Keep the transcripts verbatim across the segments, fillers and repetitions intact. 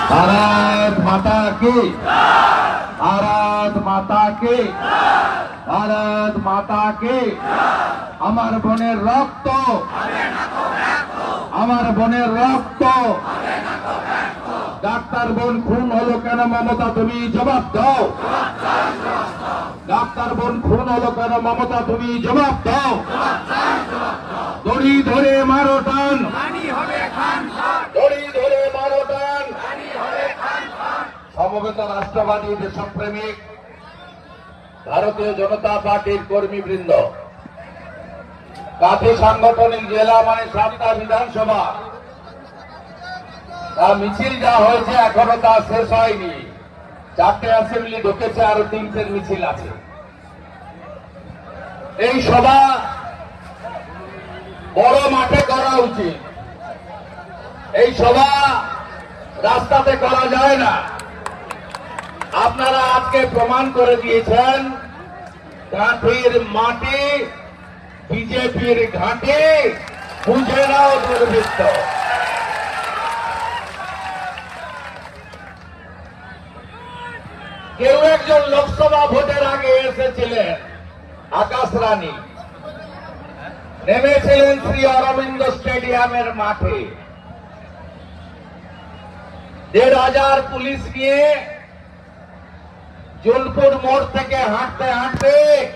भारत माता की, भारत माता की, भारत माता की। আমার বোনের রক্ত, আমার বোনের রক্ত। ডাক্তার বোন খুন হলো কেন মমতা, তুমি জবাব দাও। ডাক্তার বোন খুন হলো কেন মমতা, তুমি জবাব দাও। দড়ি ধরে মারো টান, দড়ি ধরে মারো টান। সমবেত রাষ্ট্রবাদী দেশপ্রেমিক ভারতীয় জনতা পার্টির কর্মীবৃন্দ, কাঁথি সাংগঠনিক জেলা মানে সাতটা বিধানসভা, তা মিছিল যা হয়েছে এখনো তা শেষ হয়নি। চারটে অ্যাসেম্বলি ঢুকেছে, আরো তিনটের মিছিল আছে। এই সভা বড় মাঠে করা উচিত, এই সভা রাস্তাতে করা যায় না। আপনারা আজকে প্রমাণ করে দিয়েছেন কাঁথির মাটি বিজেপির ঘাঁটি, বুঝে নাও দুর্বৃত্ত। কেউ একজন লোকসভা ভোটের আগে এসেছিলেন, আকাশ রানী নেমেছিলেন শ্রী অরবিন্দ স্টেডিয়ামের মাঠে, দেড় হাজার পুলিশ নিয়ে জুনপুর মোড় থেকে হাঁটতে হাঁটতে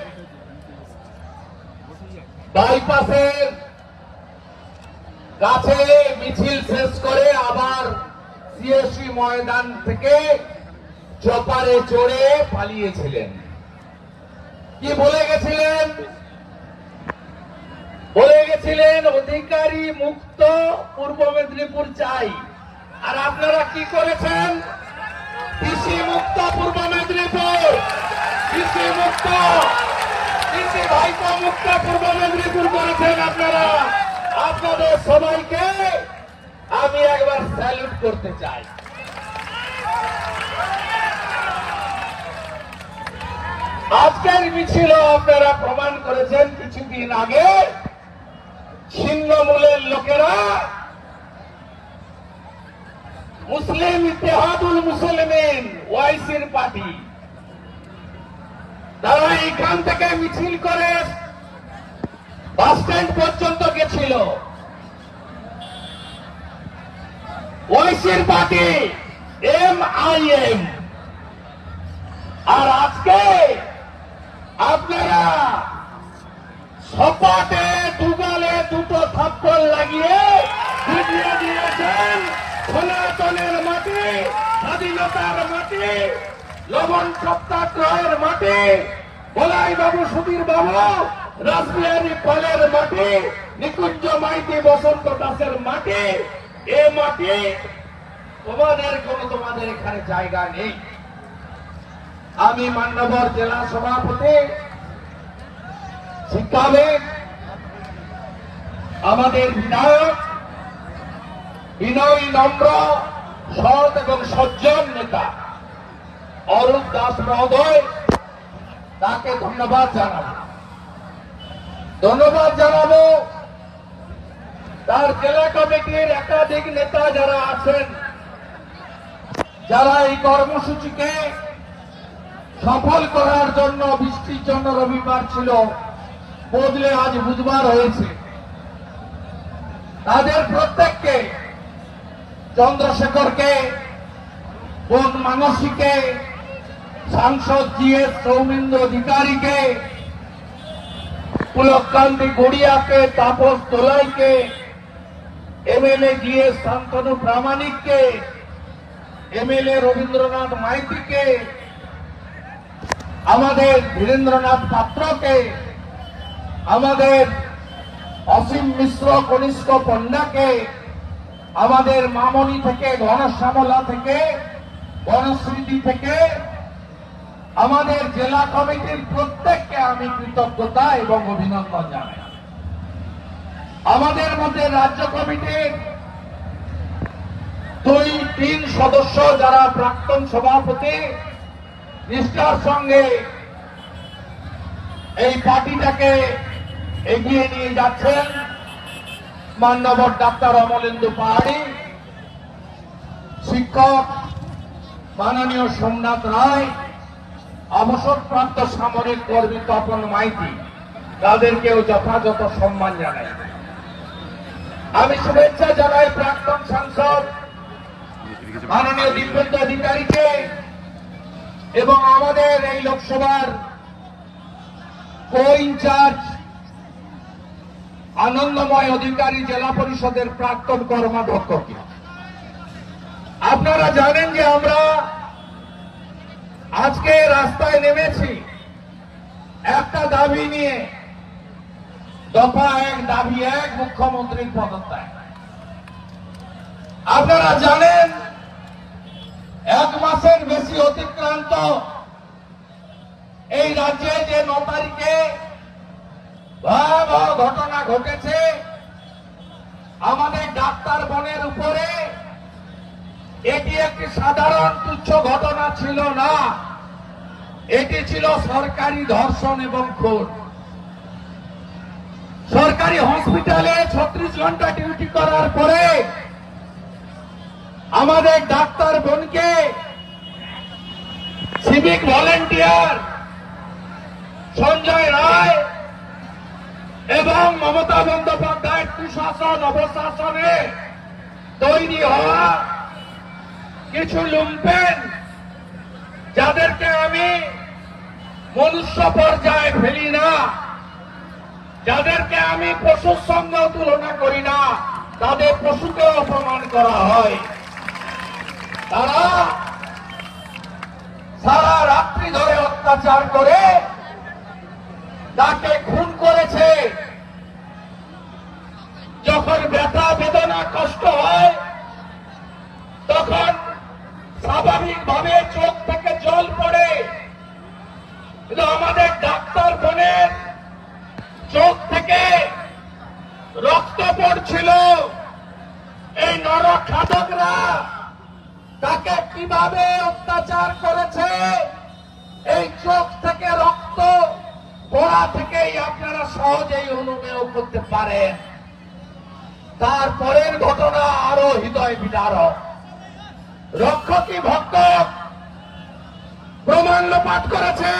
বাইপাসের কাছে মিছিল শেষ করে আবার সিএসি ময়দান থেকে চপারে চড়ে পালিয়েছিলেন। কি বলে গেছিলেন? বলে গেছিলেন অধিকারী মুক্ত পূর্ব মেদিনীপুর চাই। আর আপনারা কি করেছেন? কৃষি মুক্ত পূর্ব মেদিনীপুর, কৃষি মুক্ত, কৃষি ভাইপো মুক্ত পূর্ব মেদিনীপুর করেছেন আপনারা। আপনাদের সবাইকে আমি একবার স্যালুট করতে চাই। আজকের মিছিল আপনারা প্রমাণ করেছেন কিছুদিন আগে ছিন্নমূলের লোকেরা মুসলিম ইত্তেহাদুল মুসলিমিন ওয়াইসির পার্টি, তারা এখান থেকে মিছিল করে বাস স্ট্যান্ড পর্যন্ত গেছিল। ওয়াইসির পার্টি এম আই এম। আর আজকে আপনারা সপাটে দুগালে দুটো থাপ্পড় লাগিয়ে বুঝিয়ে দিয়েছেন সনাতনের মাটি, স্বাধীনতার মাটি, লবণ সত্যাগ্রহের মাটি, বলাই বাবু, সুধীর বাবু, রাসবিহারী পালের মাটি, নিকুঞ্জ মাইতি, বসন্ত দাসের মাটি। এ মাটি তোমাদের কোনো, তোমাদের এখানে জায়গা নেই। আমি মান্যবর জেলা সভাপতি, শিক্ষাবিদ, আমাদের বিধায়ক, বিনয়ী, নম্র, সৎ এবং সজ্জন নেতা অরূপ দাস মহোদয়, তাকে ধন্যবাদ জানাবো। ধন্যবাদ জানাবো তার জেলা কমিটির একাধিক নেতা যারা আছেন, যারা এই কর্মসূচিকে সফল করার জন্য, বৃষ্টির জন্য রবিবার ছিল, বদলে আজ বুধবার হয়েছে, তাদের প্রত্যেককে, চন্দ্রশেখরকে, বন মানসীকে, সাংসদ জি এস সৌমেন্দ্র অধিকারীকে, পুলককান্তি গড়িয়াকে, তাপস দোলাইকে, এমএলএ জি এস শান্তনু প্রামাণিককে, এমএলএ রবীন্দ্রনাথ মাইতিকে, আমাদের ধীরেন্দ্রনাথ পাত্রকে, আমাদের অসীম মিশ্র কনিষ্ঠ পণ্ডাকে, আমাদের মামনি থেকে, ঘনশ্যামলা থেকে, বনস্মৃতি থেকে, আমাদের জেলা কমিটির প্রত্যেককে আমি কৃতজ্ঞতা এবং অভিনন্দন জানাই। আমাদের মধ্যে রাজ্য কমিটির দুই তিন সদস্য যারা প্রাক্তন সভাপতি, নিষ্ঠার সঙ্গে এই পার্টিটাকে এগিয়ে নিয়ে যাচ্ছেন, মান্যবর ডাক্তার অমলেন্দু পাহাড়ি, শিক্ষক মাননীয় সোমনাথ রায়, অবসরপ্রাপ্ত সামরিক কর্মী তপন মাইতি, তাদেরকেও যথাযথ সম্মান জানাই। আমি শুভেচ্ছা জানাই প্রাক্তন সাংসদ মাননীয় দিব্যেন্দু অধিকারীকে এবং আমাদের এই লোকসভার কো ইনচার্জ আনন্দময় অধিকারী, জেলা পরিষদের প্রাক্তন কর্মাধ্যক্ষকে। আপনারা জানেন যে আমরা আজকে রাস্তায় নেমেছি একটা দাবি নিয়ে, দফা এক, দাবি এক, মুখ্যমন্ত্রীর পদত্যাগ। আপনারা জানেন এক মাসের বেশি অতিক্রান্ত এই রাজ্যে যে ন তারিখে ভয়াবহ ঘটনা ঘটেছে আমাদের ডাক্তার বোনের উপরে, এটি একটি সাধারণ তুচ্ছ ঘটনা ছিল না, এটি ছিল সরকারি ধর্ষণ এবং খুন। সরকারি হসপিটালে ছত্রিশ ঘন্টা ডিউটি করার পরে আমাদের ডাক্তার বোনকে সিভিক ভলেন্টিয়ার সঞ্জয় রায় এবং মমতা বন্দ্যোপাধ্যায়ের কুশাসন অবশাসনে তৈরি হওয়া কিছু লুম্পেন, যাদেরকে আমি মনুষ্য পর্যায়ে ফেলি না, যাদেরকে আমি পশুর সঙ্গে তুলনা করি না, তাদের পশুকে অপমান করা হয়। তারা সারা রাত্রি ধরে অত্যাচার করে তাকে খুন করেছে। যখন ব্যথা বেদনা কষ্ট হয় তখন স্বাভাবিকভাবে চোখ থেকে জল পড়ে, কিন্তু আমাদের ডাক্তার বোনের চোখ থেকে রক্ত পড়ছিল। এই নরখাদকরা তাকে কিভাবে অত্যাচার করেছে এই চোখ থেকে রক্ত পড়া থেকেই আপনারা সহজেই অনুমেয় করতে পারেন। তারপরের ঘটনা আরো হৃদয় বিদারক। রক্ষকী ভক্ষক প্রমাণ লোপাট করেছে।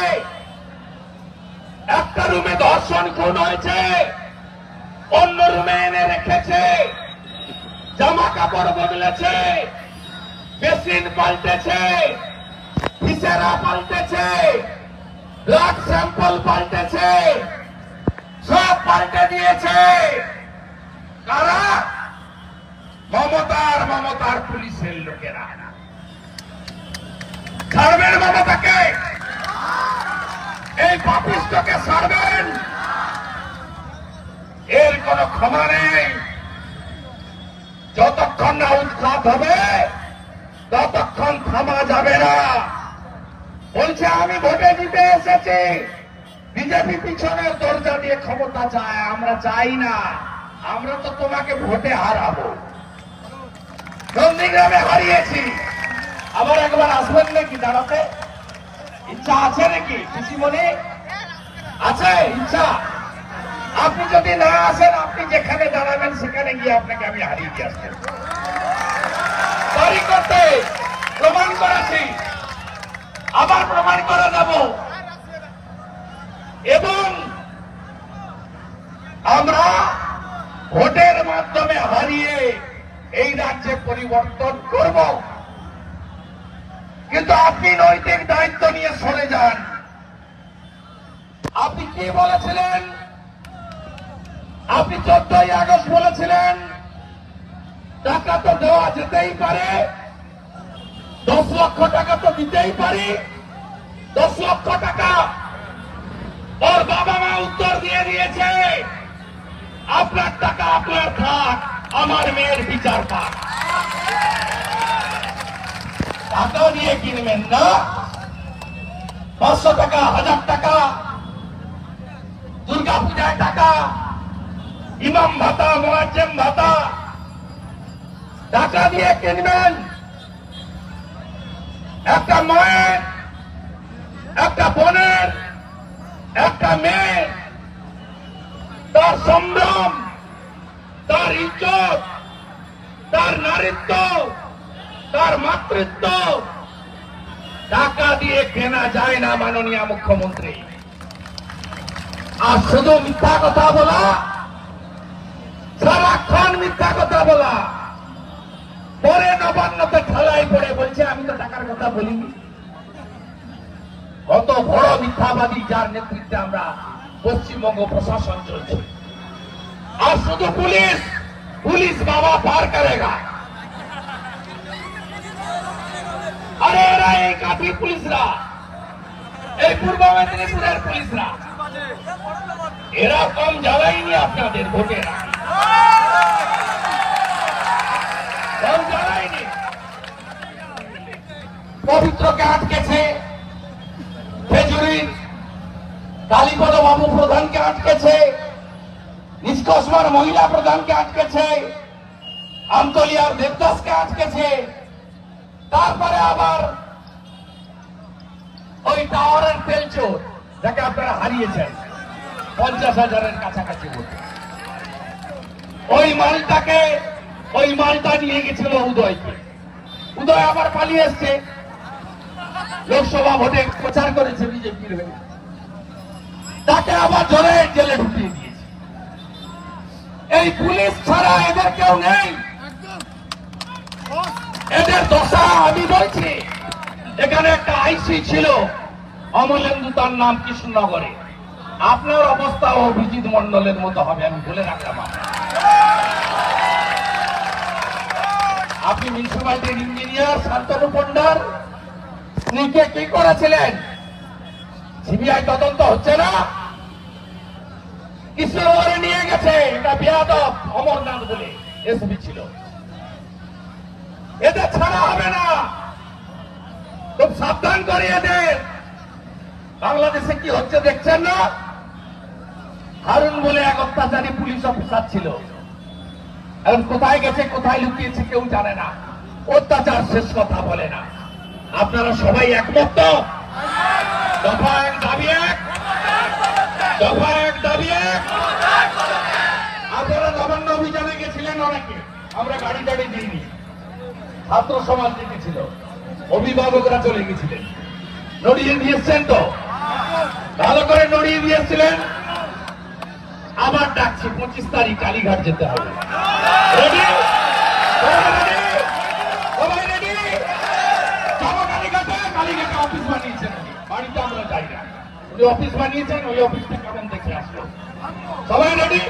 একটা রুমে ধর্ষণ খুন হয়েছে, অন্য রুমে এনে রেখেছে, জামা কাপড় বদলেছে, বেসিন পাল্টেছে, ভিসেরা পাল্টেছে, ব্লাড স্যাম্পল পাল্টেছে, সব পাল্টে দিয়েছে। কারা? মমতার মমতার পুলিশের লোকেরা। ছাড়বেন মমতাকে? এই পাপিষ্ঠকে ছাড়বেন? এর কোন ক্ষমা নেই। যতক্ষণ না উৎখাত হবে ততক্ষণ থামা যাবে না। বলছে আমি ভোটে দিতে এসেছি, বিজেপি পিছনের দরজা দিয়ে ক্ষমতা চায়। আমরা চাই না, আমরা তো তোমাকে ভোটে হারাবো। নন্দীগ্রামে হারিয়েছি, আবার একবার আসবেন নাকি দাঁড়াতে? ইচ্ছা আছে নাকি পিসিমণি? আছে ইচ্ছা? আপনি যদি না আসেন, আপনি যেখানে দাঁড়াবেন সেখানে গিয়ে আপনাকে আমি হারিয়ে দিয়ে আসবেন। তৈরি করতে প্রমাণ করেছি, আবার প্রমাণ করে দেব। এবং আমরা ভোটের মাধ্যমে হারিয়ে এই রাজ্যে পরিবর্তন করব। কিন্তু আপনি নৈতিক দায়িত্ব নিয়ে সরে যান। আপনি কি বলেছিলেন? আপনি চোদ্দই আগস্ট বলেছিলেন টাকা তো দেওয়া যেতেই পারে, দশ লক্ষ টাকা তো দিতেই পারি। দশ লক্ষ টাকা ওর বাবা মা উত্তর দিয়ে দিয়েছে, আপনার টাকা আপনার থাক, আমার মেয়ের বিচার পাক। টাকা দিয়ে কিনবেন না। পাঁচশো টাকা, হাজার টাকা, দুর্গা পূজায় টাকা, ইমাম ভাতা, মুয়াজ্জিম ভাতা, টাকা দিয়ে কিনবেন। একটা মায়ের, একটা বোনের, একটা মেয়ে, তার সম্ভ্রম, তার ইজ্জত, তার নারীত্ব, তার মাতৃত্ব, টাকা দিয়ে কেনা যায় না মাননীয় মুখ্যমন্ত্রী। আর শুধু মিথ্যা কথা বলা, সারাক্ষণ মিথ্যা কথা বলা, পরে নবান্নতে ঠেলাই পড়ে বলছে আমি তো টাকার কথা বলিনি। কত বড় মিথ্যাবাদী, যার নেতৃত্বে আমরা পশ্চিমবঙ্গ প্রশাসন চলছে। আর শুধু পুলিশ, পুলিশ বাবা পার করেগা। আরে এরা এই কাঠি পুলিশরা, এই পূর্ব মেদিনীপুরের পুলিশরা, এরা কম জ্বালায়নি আপনাদের ভোটের আগে, কম জ্বালায়নি। পবিত্রকে আটকেছে, খেজুরির কালীপদ বাবু প্রধানকে আটকেছে, নিষ্কসমার মহিলা প্রধানকে আটকেছে, আমতলিয়ার দেবদাসকে আটকেছে। তারপরে আবার ওই টাওয়ারের তেল চোর, যাকে আপনারা হারিয়েছেন পঞ্চাশ হাজারের কাছাকাছি ভোটে, ওই মালটাকে, ওই মালটা নিয়ে গেছিল উদয়কে। উদয় আবার পালিয়ে এসছে, লোকসভা ভোটে প্রচার করেছে বিজেপির হয়ে, তাকে আবার জোরে জেলে ঢুকিয়ে দিয়েছে। এই পুলিশ ছাড়া এদের কেউ নেই। এদের দশা আমি বলছি। এখানে একটা আইসি ছিল অমলেন্দু, তার নাম কৃষ্ণনগরে। আপনার অবস্থা অভিজিৎ মন্ডলের মতো হবে, আমি বলে রাখলাম। আপনি মিউনিসিপালিটির ইঞ্জিনিয়ার শান্তনু পণ্ডার স্ত্রীকে কি করেছিলেন? সিবিআই তদন্ত হচ্ছে না? কৃষ্ণনগরে নিয়ে গেছে, এটা বেয়াদব অমরনাথ বলে এসপি ছিল। এদের ছাড়া হবে না, খুব সাবধান করে এদের। বাংলাদেশে কি হচ্ছে দেখছেন না? হারুন বলে এক অত্যাচারী পুলিশ অফিসার ছিল, এখন কোথায় গেছে, কোথায় লুকিয়েছে কেউ জানে না। অত্যাচার শেষ কথা বলে না। আপনারা সবাই একমত তো? দফা এক দাবি এক, দফা এক দাবি এক। আপনারা নবান্ন অভিযানে গেছিলেন অনেকে, আমরা গাড়ি টাড়ি দিইনি, ছাত্র সমাজ দেখেছিল, অভিভাবকরা চলে গেছিলেন। নড়িয়ে দিয়েছেন তো? ভালো করে নড়িয়ে দিয়েছিলেন। আবার ডাকছি, পঁচিশ তারিখ কালীঘাট যেতে হবে। রেডি? সবাই রেডি? যাবো কালীঘাটে। কালীঘাটে অফিস বানিয়েছেন, বাড়িতে আমরা যাই না, উনি অফিস বানিয়েছেন, ওই অফিসটা কেমন দেখে আসলো। সবাই রেডি?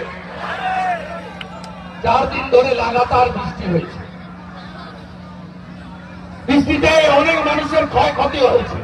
চার দিন ধরে লাগাতার বৃষ্টি হয়েছে, বৃষ্টিতে অনেক মানুষের ক্ষয়ক্ষতি হয়েছে।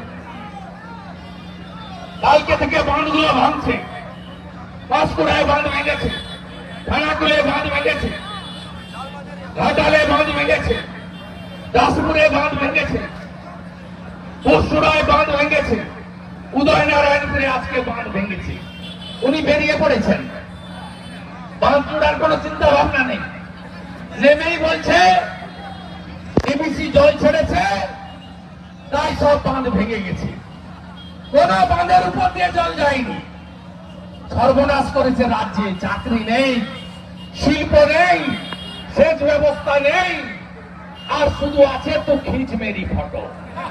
কালকে থেকে বাঁধগুলো ভাঙছে, পাঁশকুড়ায় বাঁধ ভেঙেছে, খানাকুলে বাঁধ ভেঙেছে, ঘাটালে বাঁধ ভেঙেছে, দাসপুরে বাঁধ ভেঙেছে, পরশুরায় বাঁধ ভেঙেছে, উদয়নারায়ণপুরে আজকে বাঁধ ভেঙেছে। উনি বেরিয়ে পড়েছেন, বাঁধ চূড়ার কোন চিন্তা ভাবনা নেই। নেমেই বলছে ডিবিসি জল ছেড়েছে, তাই সব বাঁধ ভেঙে গেছে। কোন বাঁধের উপর দিয়ে জল যায়নি। সর্বনাশ করেছে রাজ্যে, চাকরি নেই, শিল্প নেই, সেচ ব্যবস্থা নেই, আর শুধু আছে তো খিচ মেরি ফটো।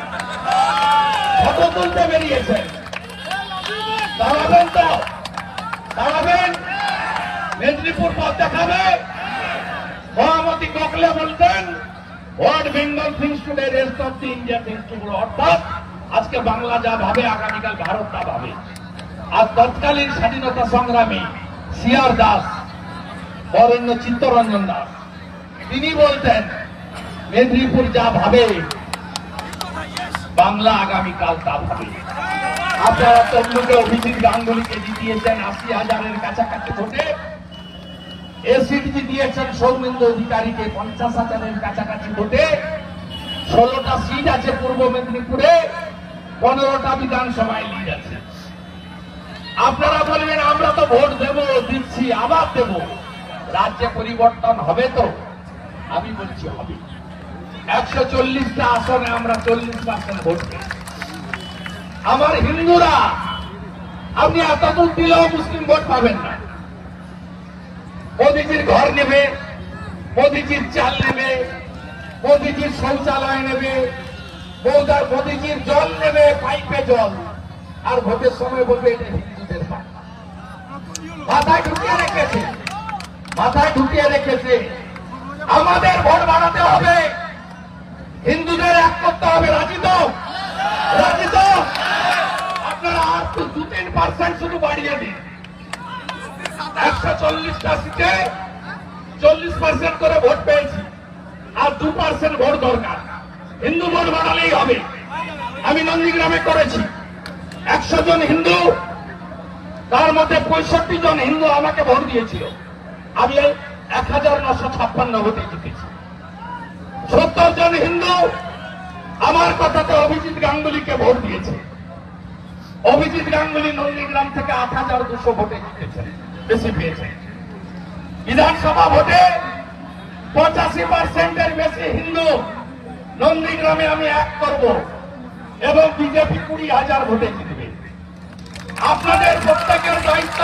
ফটো তুলতে বেরিয়েছেন, দাঁড়াবেন তো? দাঁড়াবেন? মেদিনীপুর পথ দেখাবে। মহামতি গোখলে বলতেন, what Bengal thinks today rest of the India thinks today. অর্থাৎ আজকে বাংলা যা ভাবে, আগামীকাল ভারত তা ভাবে। আর তৎকালীন স্বাধীনতা সংগ্রামী সিআর দাস, বরেণ্য চিত্তরঞ্জন দাস, তিনি বলতেন মেদিনীপুর যা ভাবে, বাংলা আগামীকাল তা ভাবে। আপনারা তমলুকে অভিজিৎ গাঙ্গুলিকে জিতিয়েছেন আশি হাজারের কাছাকাছি ভোটে। এ সিট জিতিয়েছেন সৌমেন্দু অধিকারীকে পঞ্চাশ হাজারের কাছাকাছি ভোটে। ষোলোটা সিট আছে পূর্ব মেদিনীপুরে, পনেরোটা বিধানসভায় লিড আছে। আপনারা বলবেন আমরা তো ভোট দেব, দিচ্ছি, আবার দেব, রাজ্যে পরিবর্তন হবে তো? আমি বলছি হবে। একশো চল্লিশটা আসনে আমরা চল্লিশ পার্সেন্ট ভোট পেয়েছি। আমার হিন্দুরা, আপনি এতদূর দিলেও মুসলিম ভোট পাবেন না। মোদীজির ঘর নেবে, মোদীজির চাল নেবে, মোদীজির শৌচালয় নেবে, মৌদার মোদীজির জল নেবে পাইপে জল, আর ভোটের সময় বলবে এটা হিন্দুদের পাপ। মাথায় ঢুকিয়ে রেখেছে, মাথায় ঢুকিয়ে রেখেছে। আমাদের ভোট বাড়াতে হবে, হিন্দুদের এক করতে হবে। রাজি তো? রাজি তো? আপনারা আর তো দু তিন পার্সেন্ট শুধু বাড়িয়ে দিন। একশো চল্লিশটা সিটে চল্লিশ পার্সেন্ট করে ভোট পেয়েছি, আর দু পার্সেন্ট ভোট দরকার। হিন্দু ভোট বাড়ালেই হবে। আমি নন্দীগ্রামে করেছি, একশো জন হিন্দু, তার মধ্যে পঁয়ষট্টি জন হিন্দু আমাকে ভোট দিয়েছিল। আমি এক হাজার নশো ছাপ্পান্ন ভোটে জিতেছি। সত্তর জন হিন্দু আমার কথাতে অভিজিৎ গাঙ্গুলিকে ভোট দিয়েছে। অভিজিৎ গাঙ্গুলি নন্দীগ্রাম থেকে আট হাজার দুশো ভোটে জিতেছেন, বেশি পেয়েছেন। বিধানসভা ভোটে পঁচাশি পার্সেন্টের বেশি হিন্দু নন্দীগ্রামে আমি এক করব, এবং বিজেপি কুড়ি হাজার ভোটে জিতবে। আপনাদের প্রত্যেকের দায়িত্ব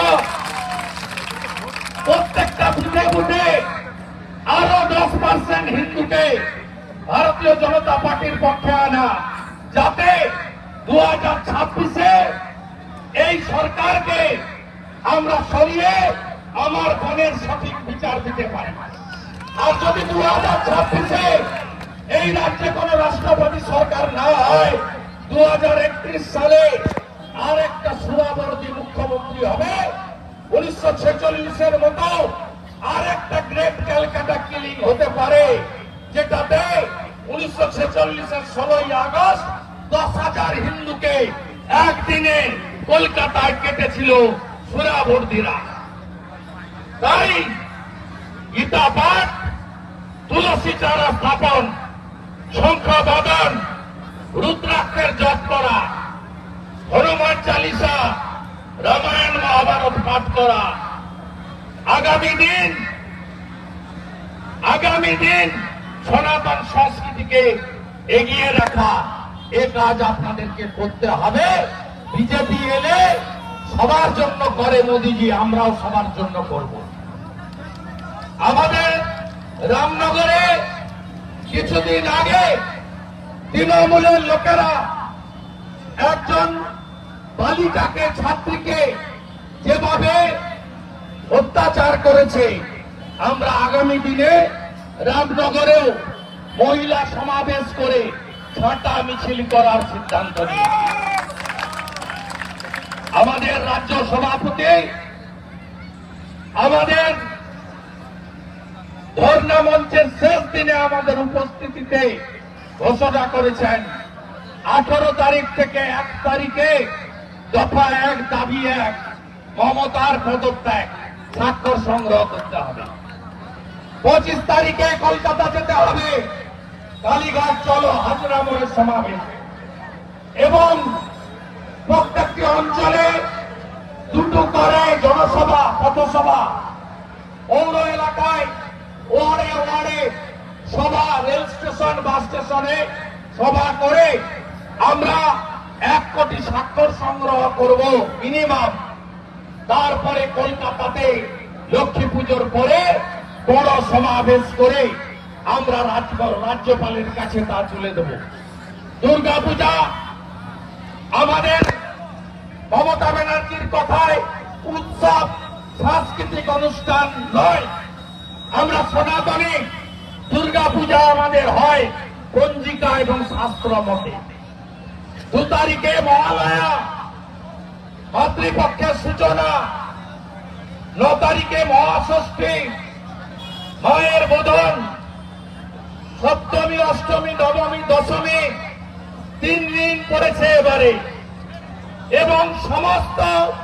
প্রত্যেকটা বুথে বুথে আরো দশ পার্সেন্ট হিন্দুকে ভারতীয় জনতা পার্টির পক্ষে আনা, যাতে দু হাজার ছাব্বিশে এই সরকারকে আমরা সরিয়ে আমার মনের সঠিক বিচার দিতে পারি। আর যদি দু হাজার ছাব্বিশে এই রাজ্যে কোন রাষ্ট্রপতি সরকার না হয়, দু হাজার একত্রিশ সালে আর একটা সুরাবর্তী মুখ্যমন্ত্রী হবে। উনিশশো ছেচল্লিশের মতো আর একটা গ্রেট ক্যালকাটা কিলিং হতে পারে, যেটাতে উনিশশো ছেচল্লিশের ষোলোই আগস্ট দশ হাজার হিন্দুকে একদিনে কলকাতায় কেটেছিল সুরাবর্তীরা। তাই গীতা পাঠ, তুলসী চারা স্থাপন, শঙ্খ বাদন, রুদ্রাক্ষের জপ করা, হনুমান চালিসা, রামায়ণ মহাভারত পাঠ করা, আগামী দিন আগামী দিন সনাতন সংস্কৃতিকে এগিয়ে রাখা, এ কাজ আপনাদেরকে করতে হবে। বিজেপি এলে সবার জন্য করে মোদিজি, আমরাও সবার জন্য করব। আমাদের রামনগরে কিছুদিন আগে তৃণমূলের লোকেরা একজন বালিকাকে, ছাত্রীকে যেভাবে অত্যাচার করেছে, আমরা আগামী দিনে রামনগরেও মহিলা সমাবেশ করে ছাঁটা মিছিল করার সিদ্ধান্ত নিই। আমাদের রাজ্য সভাপতি আমাদের ধর্ণা মঞ্চের শেষ দিনে আমাদের উপস্থিতিতে ঘোষণা করেছেন, আঠারো তারিখ থেকে এক তারিখে দফা এক দাবি এক, মমতার পদত্যাগ, স্বাক্ষর সংগ্রহ করতে হবে। পঁচিশ তারিখে কলকাতা যেতে হবে, কালীঘাট চলো হাজরা মোড়ের সমাবেশ, এবং প্রত্যেকটি অঞ্চলে দুটো করে জনসভা, পথসভা, পৌর এলাকায় ওয়ার্ডে ওয়ার্ডে সভা, রেল স্টেশন, বাস স্টেশনে সভা করে আমরা এক কোটি স্বাক্ষর সংগ্রহ করব মিনিমাম। তারপরে কলকাতাতে লক্ষ্মী পুজোর পরে বড় সমাবেশ করে আমরা রাজ্যপালের কাছে তা তুলে দেব। দুর্গা পূজা আমাদের মমতা ব্যানার্জির কথায় উৎসব, সাংস্কৃতিক অনুষ্ঠান নয়। আমরা সনাতনী, দুর্গা পূজা আমাদের হয় পঞ্জিকা এবং শাস্ত্র মতে। দু তারিখে মহালয়া, মাতৃপক্ষের সূচনা, ন তারিখে মহাষষ্ঠী, মায়ের বোধন, সপ্তমী, অষ্টমী, নবমী, দশমী, তিন দিন পড়েছে এবারে, এবং সমস্ত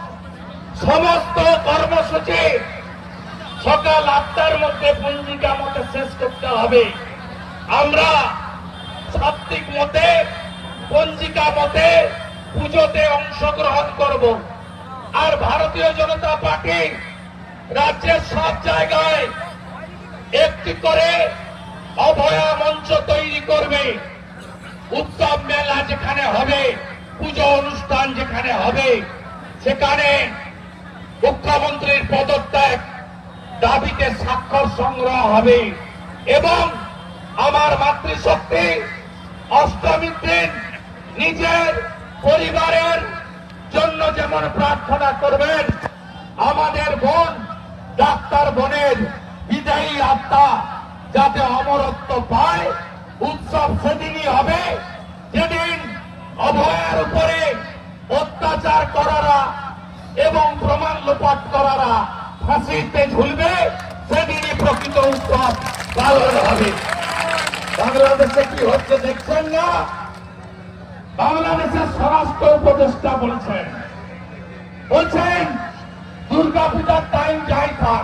সমস্ত কর্মসূচি সকাল আটটার মধ্যে পঞ্জিকা মতে শেষ করতে হবে। আমরা সাত্বিক মতে, পঞ্জিকা মতে পুজোতে অংশগ্রহণ করব। আর ভারতীয় জনতা পার্টি রাজ্যের সব জায়গায় একটি করে অভয়া মঞ্চ তৈরি করবে। উৎসব মেলা যেখানে হবে, পুজো অনুষ্ঠান যেখানে হবে, সেখানে মুখ্যমন্ত্রীর পদত্যাগ দাবিতে স্বাক্ষর সংগ্রহ হবে। এবং আমার মাতৃশক্তি অষ্টমীর দিন নিজের পরিবারের জন্য যেমন প্রার্থনা করবেন, আমাদের বোন ডাক্তার বোনের বিদায়ী আত্মা যাতে অমরত্ব পায়, উৎসব সেদিনই হবে যেদিন অভয়ের উপরে অত্যাচার করারা এবং প্রমাণ লোপাট করারা ফাঁসিতে ঝুলবে, সেদিনই প্রকৃত উৎসব পালন হবে। বাংলাদেশে কি হচ্ছে দেখছেন না? বাংলাদেশের স্বরাষ্ট্র উপদেষ্টা বলছেন বলছেন দুর্গা পূজার টাইম যাই থাক,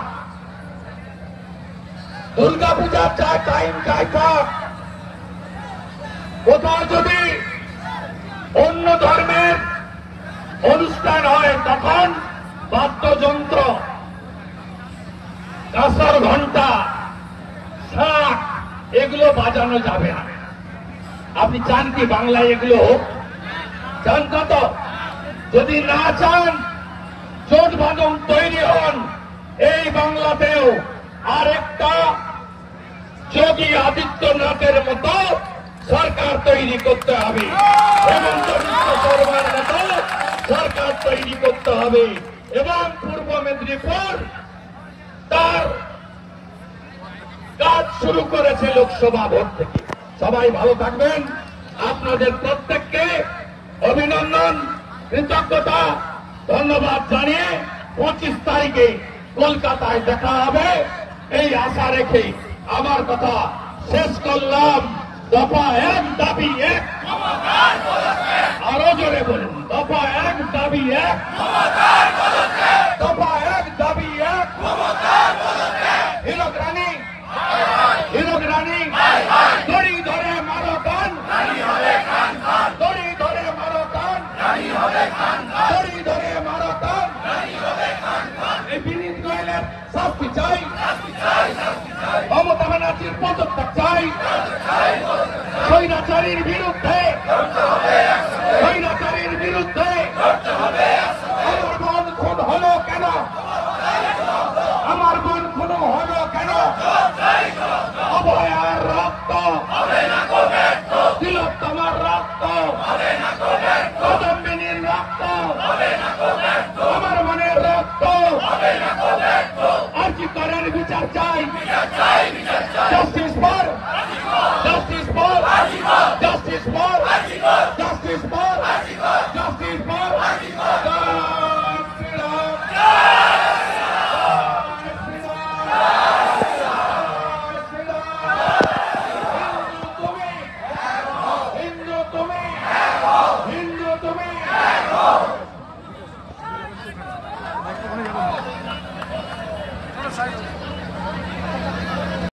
দুর্গা পূজার যা টাইম যাই থাক, কোথাও যদি অন্য ধর্মের অনুষ্ঠান হয় তখন বাদ্যযন্ত্র, কাঁসর ঘন্টা, শাঁখ এগুলো বাজানো যাবে না। আপনি চান কি বাংলায় এগুলো হোক? চান কত? যদি না চান, জোট বাঁধন তৈরি হন এই বাংলাতেও আর একটা যোগী আদিত্যনাথের মতো সরকার তৈরি করতে হবে, হেমন্ত বিশ্ব শর্মার মতো সরকার তৈরি করতে হবে। এবং পূর্ব মেদিনীপুর তার কাজ শুরু করেছে লোকসভা ভোট থেকে। সবাই ভালো থাকবেন। আপনাদের প্রত্যেককে অভিনন্দন, কৃতজ্ঞতা, ধন্যবাদ জানিয়ে পঁচিশ তারিখে কলকাতায় দেখা হবে এই আশা রেখে আমার কথা শেষ করলাম। দফা এক, দাবি এক, আরো জোরে বলুন, দফা এক, দাবি এক, দফা এক, দাবি এক। হিরক রানী, হিরক রানী, দড়ি ধরে মারো কান, দড়ি ধরে মারো কান, দড়ি ধরে মারো কান। এই বিনীত গোয়েলের শাস্তি চাই, মমতা ব্যানার্জির পদত্যাগ চাই, স্বৈরাচারীর বিরুদ্ধে, স্বৈরাচারীর বিরুদ্ধে। আমার বোন খুন হলো কেন? আমার বোন খুন হলো কেন? অভয়ার রক্ত, তিলোত্তমার রক্ত, কদম্বিনীর রক্ত, আমার মনের রক্ত, আর্জি করার বিচার চাই। Justice for, justice for, justice for, justice for, justice for. হিন্দু তুমি, হিন্দু তুমি, হিন্দু তুমি।